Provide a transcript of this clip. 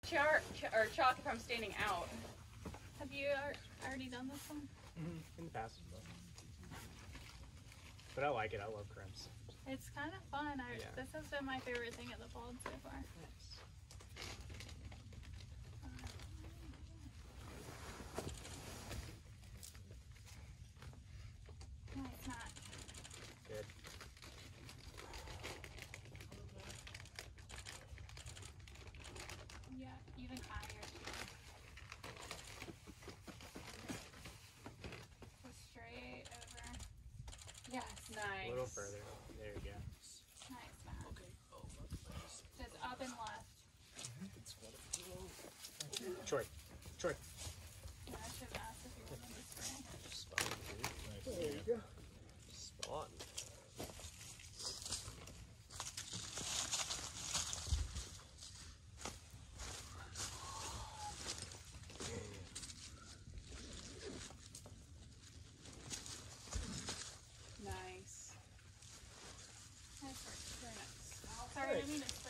chalk if I'm standing out. Have you already done this one? In the past, but I like it. I love crimps. It's kind of fun. Yeah. This has been my favorite thing at the Fold so far. Nice. Nice knot. Good. Yeah, even higher. So straight over. Yes. Nice. A little further. There you go. Nice knot. Just up and left. Troy. Troy. Yeah, I should have asked if you wanted to spray. Spot, dude. There you go. Spot. Nice. Nice work. Very nice. Sorry, I didn't mean to